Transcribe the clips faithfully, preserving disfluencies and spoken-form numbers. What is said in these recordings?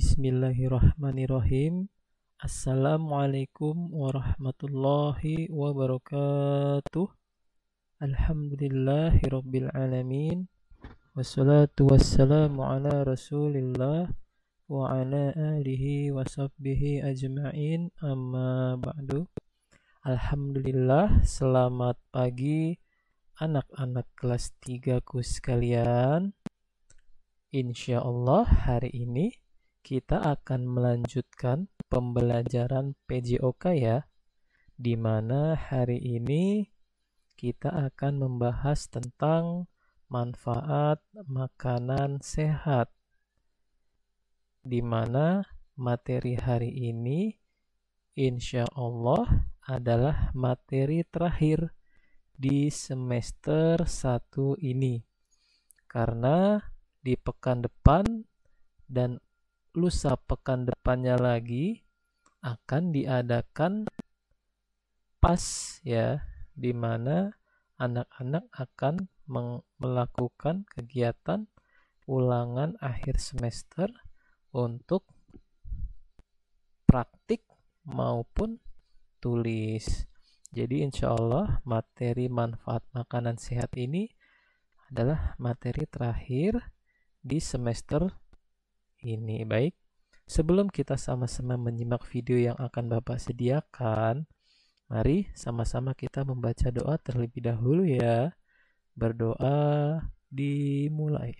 Bismillahirrahmanirrahim. Assalamualaikum warahmatullahi wabarakatuh. Alhamdulillahirabbil alamin. Wassalatu wassalamu ala Rasulillah wa ala alihi washabbihi ajmain. Amma ba'du. Alhamdulillah, selamat pagi anak-anak kelas tiga ku sekalian. Insyaallah hari ini kita akan melanjutkan pembelajaran P J O K ya, di mana hari ini kita akan membahas tentang manfaat makanan sehat, di mana materi hari ini insya Allah adalah materi terakhir di semester satu ini, karena di pekan depan dan lusa pekan depannya lagi akan diadakan P A S ya, di mana anak-anak akan melakukan kegiatan ulangan akhir semester untuk praktik maupun tulis. Jadi insya Allah materi manfaat makanan sehat ini adalah materi terakhir di semester ini. Baik, sebelum kita sama-sama menyimak video yang akan Bapak sediakan, mari sama-sama kita membaca doa terlebih dahulu ya. Berdoa dimulai.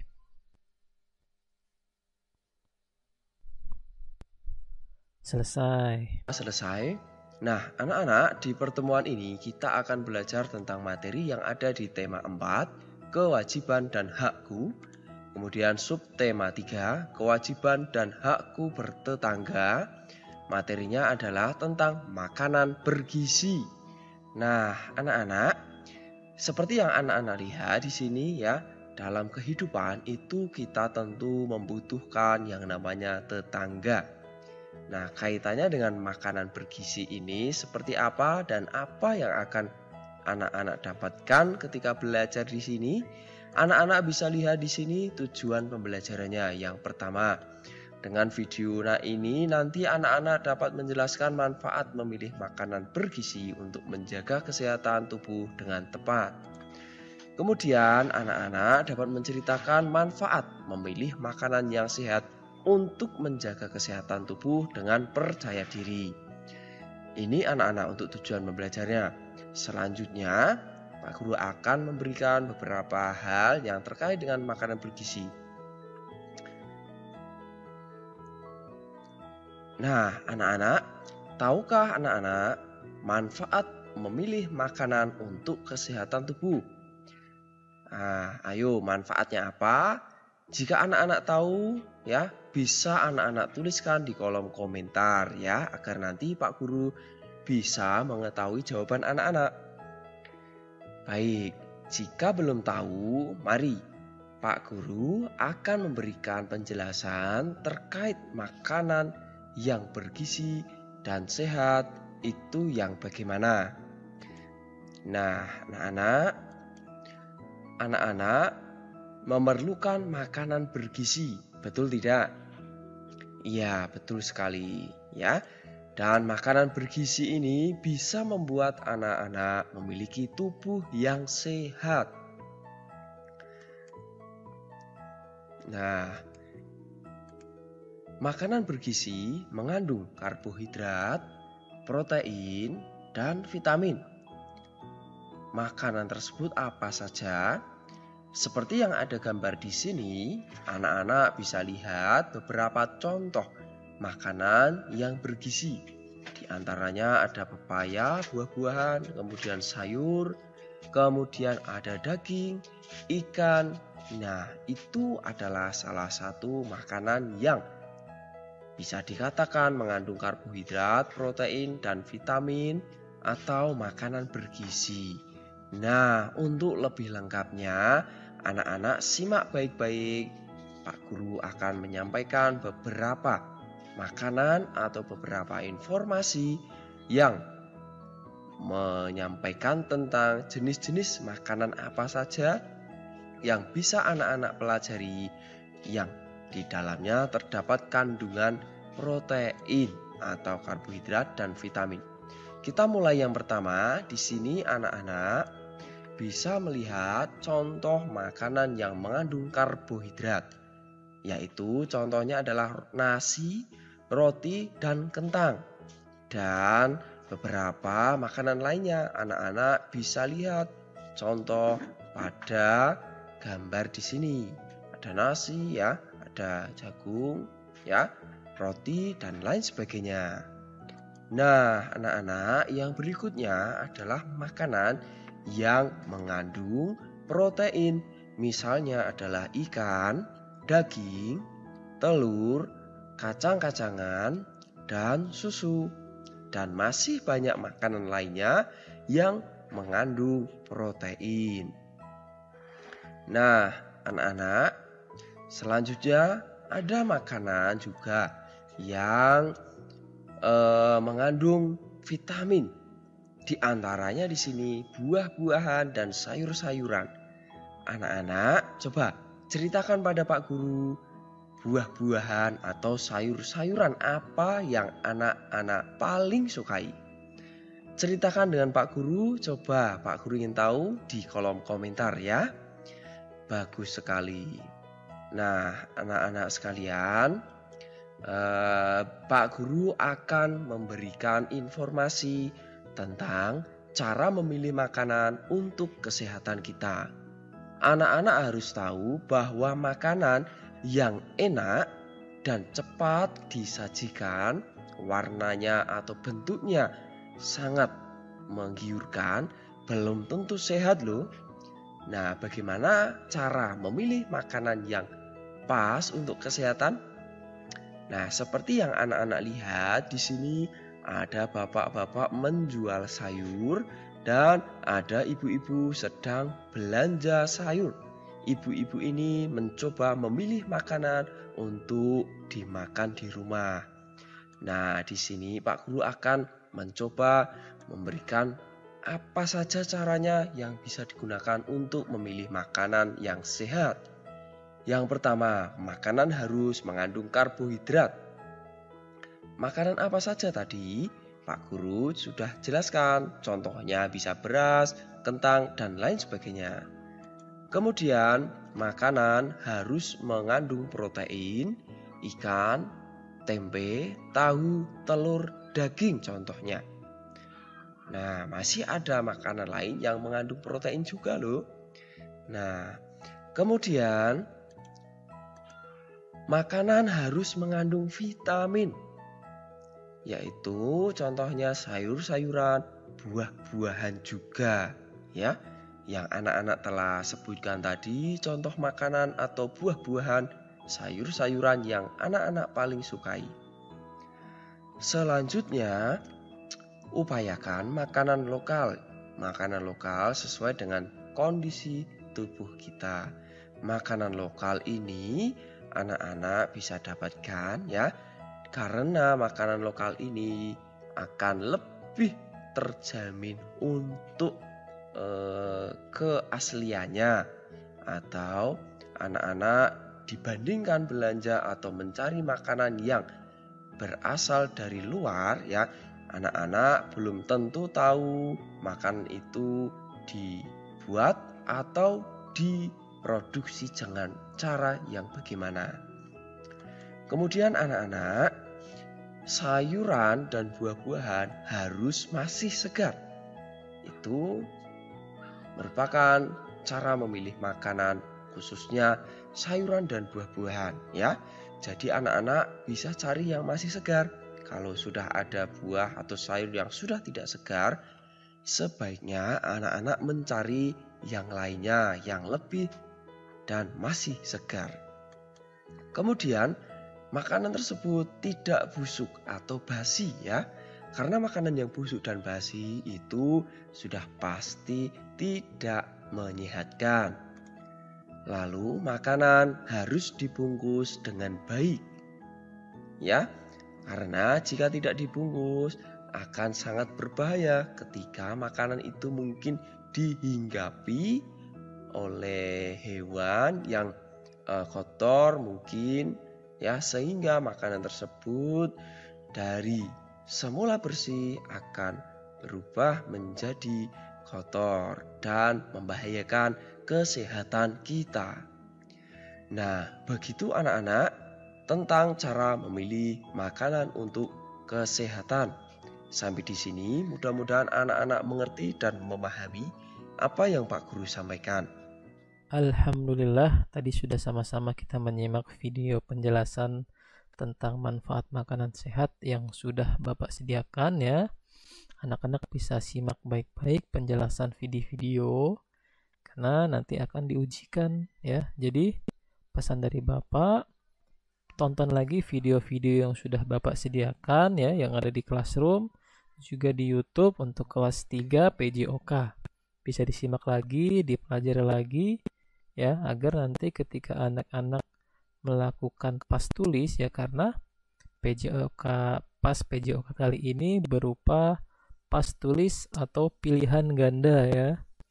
Selesai. Selesai. Nah, anak-anak, di pertemuan ini kita akan belajar tentang materi yang ada di tema empat, kewajiban dan hakku. Kemudian subtema tiga, kewajiban dan hakku bertetangga. Materinya adalah tentang makanan bergizi. Nah, anak-anak, seperti yang anak-anak lihat di sini ya, dalam kehidupan itu kita tentu membutuhkan yang namanya tetangga. Nah, kaitannya dengan makanan bergizi ini seperti apa dan apa yang akan anak-anak dapatkan ketika belajar di sini? Anak-anak bisa lihat di sini tujuan pembelajarannya. Yang pertama, dengan video nah ini nanti anak-anak dapat menjelaskan manfaat memilih makanan bergizi untuk menjaga kesehatan tubuh dengan tepat. Kemudian anak-anak dapat menceritakan manfaat memilih makanan yang sehat untuk menjaga kesehatan tubuh dengan percaya diri. Ini anak-anak untuk tujuan pembelajarnya. Selanjutnya, Pak Guru akan memberikan beberapa hal yang terkait dengan makanan bergizi. Nah, anak-anak, tahukah anak-anak manfaat memilih makanan untuk kesehatan tubuh? Nah, ayo manfaatnya apa? Jika anak-anak tahu, ya bisa anak-anak tuliskan di kolom komentar ya, agar nanti Pak Guru bisa mengetahui jawaban anak-anak. Baik, jika belum tahu, mari Pak Guru akan memberikan penjelasan terkait makanan yang bergizi dan sehat itu yang bagaimana. Nah, anak-anak, anak-anak memerlukan makanan bergizi, betul tidak? Iya, betul sekali ya. Dan makanan bergizi ini bisa membuat anak-anak memiliki tubuh yang sehat. Nah, makanan bergizi mengandung karbohidrat, protein, dan vitamin. Makanan tersebut apa saja? Seperti yang ada gambar di sini, anak-anak bisa lihat beberapa contoh makanan yang bergizi. Di antaranya ada pepaya, buah-buahan, kemudian sayur, kemudian ada daging, ikan. Nah, itu adalah salah satu makanan yang bisa dikatakan mengandung karbohidrat, protein, dan vitamin atau makanan bergizi. Nah, untuk lebih lengkapnya, anak-anak simak baik-baik. Pak Guru akan menyampaikan beberapa makanan atau beberapa informasi yang menyampaikan tentang jenis-jenis makanan apa saja yang bisa anak-anak pelajari yang Di dalamnya terdapat kandungan protein atau karbohidrat dan vitamin. Kita mulai yang pertama. Di sini anak-anak bisa melihat contoh makanan yang mengandung karbohidrat, yaitu contohnya adalah nasi, roti, dan kentang. Dan beberapa makanan lainnya anak-anak bisa lihat contoh pada gambar di sini. Ada nasi ya, ada jagung ya, roti dan lain sebagainya. Nah, anak-anak, yang berikutnya adalah makanan yang mengandung protein. Misalnya adalah ikan, daging, telur, kacang-kacangan, dan susu. Dan masih banyak makanan lainnya yang mengandung protein. Nah, anak-anak, selanjutnya ada makanan juga yang eh, mengandung vitamin. Di antaranya di sini buah-buahan dan sayur-sayuran. Anak-anak, coba ceritakan pada Pak Guru, buah-buahan atau sayur-sayuran apa yang anak-anak paling sukai? Ceritakan dengan Pak Guru, coba Pak Guru ingin tahu di kolom komentar ya. Bagus sekali. Nah, anak-anak sekalian, eh, Pak Guru akan memberikan informasi tentang cara memilih makanan untuk kesehatan kita. Anak-anak harus tahu bahwa makanan yang enak dan cepat disajikan, warnanya atau bentuknya sangat menggiurkan, belum tentu sehat loh. Nah, bagaimana cara memilih makanan yang pas untuk kesehatan? Nah, seperti yang anak-anak lihat di sini ada bapak-bapak menjual sayur dan ada ibu-ibu sedang belanja sayur. Ibu-ibu ini mencoba memilih makanan untuk dimakan di rumah. Nah, di sini Pak Guru akan mencoba memberikan apa saja caranya yang bisa digunakan untuk memilih makanan yang sehat. Yang pertama, makanan harus mengandung karbohidrat. Makanan apa saja tadi? Pak Guru sudah jelaskan. Contohnya bisa beras, kentang, dan lain sebagainya. Kemudian, makanan harus mengandung protein, ikan, tempe, tahu, telur, daging contohnya. Nah, masih ada makanan lain yang mengandung protein juga loh. Nah, kemudian makanan harus mengandung vitamin, yaitu contohnya sayur-sayuran, buah-buahan juga ya. Yang anak-anak telah sebutkan tadi contoh makanan atau buah-buahan, sayur-sayuran yang anak-anak paling sukai. Selanjutnya, upayakan makanan lokal. Makanan lokal sesuai dengan kondisi tubuh kita. Makanan lokal ini anak-anak bisa dapatkan ya, karena makanan lokal ini akan lebih terjamin untuk eh, keasliannya, atau anak-anak dibandingkan belanja atau mencari makanan yang berasal dari luar ya, anak-anak belum tentu tahu makanan itu dibuat atau diproduksi dengan cara yang bagaimana. Kemudian anak-anak, sayuran dan buah-buahan harus masih segar. Itu merupakan cara memilih makanan, khususnya sayuran dan buah-buahan ya. Jadi anak-anak bisa cari yang masih segar. Kalau sudah ada buah atau sayur yang sudah tidak segar, sebaiknya anak-anak mencari yang lainnya yang lebih dan masih segar. Kemudian makanan tersebut tidak busuk atau basi ya. Karena makanan yang busuk dan basi itu sudah pasti tidak menyehatkan. Lalu makanan harus dibungkus dengan baik ya. Karena jika tidak dibungkus akan sangat berbahaya ketika makanan itu mungkin dihinggapi oleh hewan yang uh, kotor mungkin ya, sehingga makanan tersebut dari semula bersih akan berubah menjadi kotor dan membahayakan kesehatan kita. Nah, begitu anak-anak tentang cara memilih makanan untuk kesehatan. Sampai di sini mudah-mudahan anak-anak mengerti dan memahami apa yang Pak Guru sampaikan. Alhamdulillah, tadi sudah sama-sama kita menyimak video penjelasan tentang manfaat makanan sehat yang sudah Bapak sediakan ya. Anak-anak bisa simak baik-baik penjelasan video-video karena nanti akan diujikan ya. Jadi pesan dari Bapak, tonton lagi video-video yang sudah Bapak sediakan ya, yang ada di Classroom, juga di YouTube untuk kelas tiga P J O K. Bisa disimak lagi, dipelajari lagi ya, agar nanti ketika anak-anak melakukan pas tulis ya, karena P J O K pas P J O K kali ini berupa pas tulis atau pilihan ganda ya.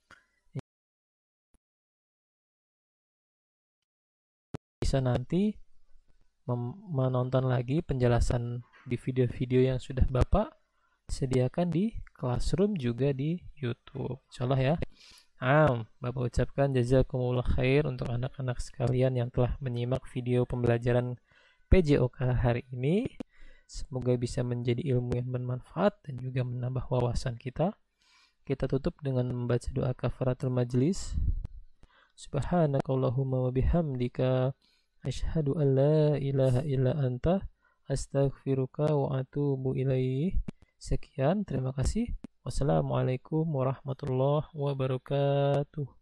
Bisa nanti menonton lagi penjelasan di video-video yang sudah Bapak sediakan di Classroom juga di YouTube. Insyaallah ya. Am, Bapak ucapkan jazakumullah khair untuk anak-anak sekalian yang telah menyimak video pembelajaran P J O K hari ini. Semoga bisa menjadi ilmu yang bermanfaat dan juga menambah wawasan kita. Kita tutup dengan membaca doa kafaratul majlis. Subhanakallahumma wa bihamdika asyhadu an la ilaha illa anta astaghfiruka wa atubu ilaih. Sekian, terima kasih. Wassalamualaikum warahmatullahi wabarakatuh.